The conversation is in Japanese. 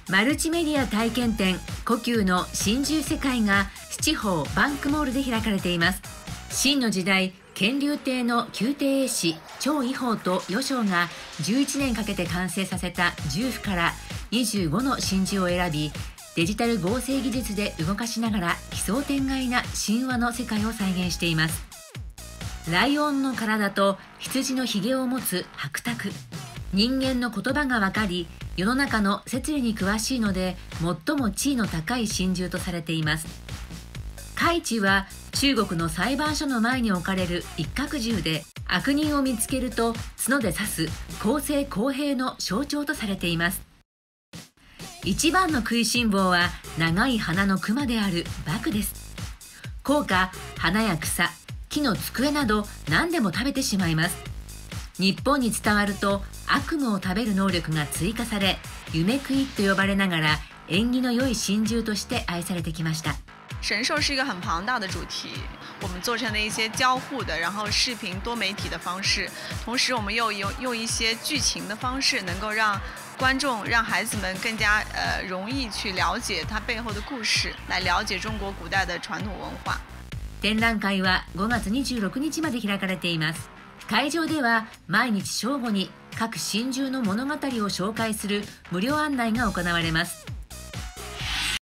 マルチメディア体験展故宮の真珠世界が七宝バンクモールで開かれています。清の時代、乾隆帝の宮廷絵師張衣宝と余章が11年かけて完成させた10幅から25の真珠を選び、デジタル合成技術で動かしながら奇想天外な神話の世界を再現しています。ライオンの体と羊のひげを持つ白卓、人間の言葉がわかり、世の中の摂理に詳しいので最も地位の高い真珠とされています。戒筮は中国の裁判所の前に置かれる一角銃で、悪人を見つけると角で刺す公正公平の象徴とされています。一番の食いしん坊は長い鼻のクマであるバクです。効果、花や草、木の机など何でも食べてしまいます。日本に伝わると悪夢を食べる能力が追加され、夢食いと呼ばれながら縁起の良い真珠として愛されてきました。 神兽是一个很庞大的主题，我们做成了一些交互的，然后视频多媒体的方式，同时我们又用一些剧情的方式，能够让观众、让孩子们更加容易去了解它背后的故事，来了解中国古代的传统文化。 展覧会は5月26日まで開かれています。会場では毎日正午に各真珠の物語を紹介する無料案内が行われます。